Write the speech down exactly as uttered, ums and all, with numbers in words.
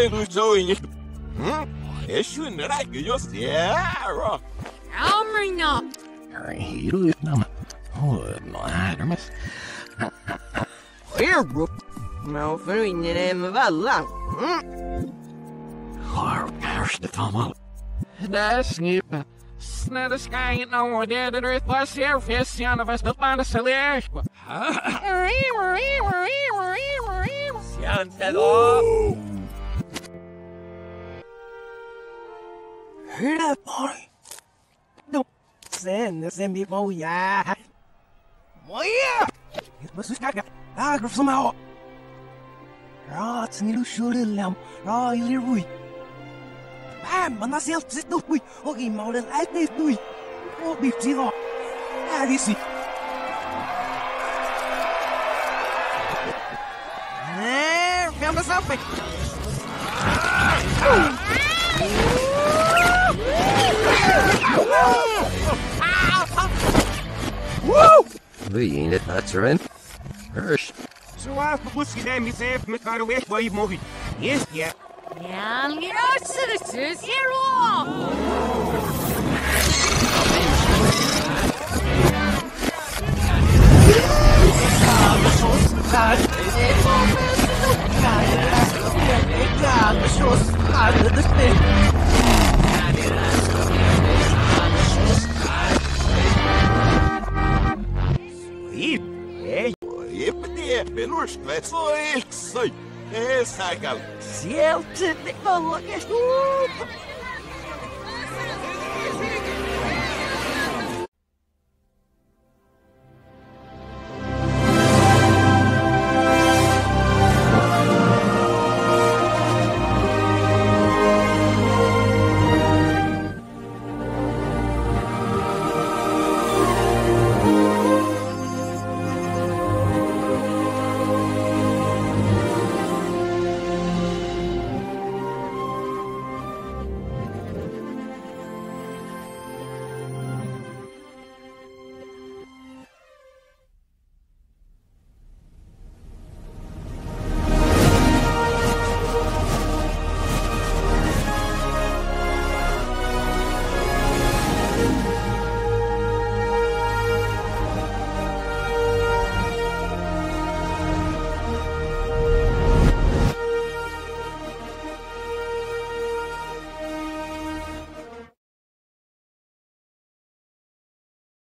Edu doing it. Hmm? Issue that I just yeah. Almerna. Hiru nama. Oh, no, armas. Here, bro. No, för ingen är med alla. Har kanske tammal. Där snipa. Snälla ska inte nå det där det var ser fiskarna fast det bara så där. Sianta då. Hur är det? No. Sen, sen vi får ja. Moja! Det måste skaka. Ah, graf som har. Rat, ni lu shurillam. Ra, ilirui. Bam, man har sett sitt upp. Och i målen är det nu. Och vi ser då. Här är det. Nej, vem är så fick? Woo! Vi är inte veteran. Hirsch. So I have to pussy them myself, me car away by movie. Yes, yeah. Ja, ni röstar det så ser du. Belorskvätso, så är det. Essa, galera. Se eu te dei valor que estou.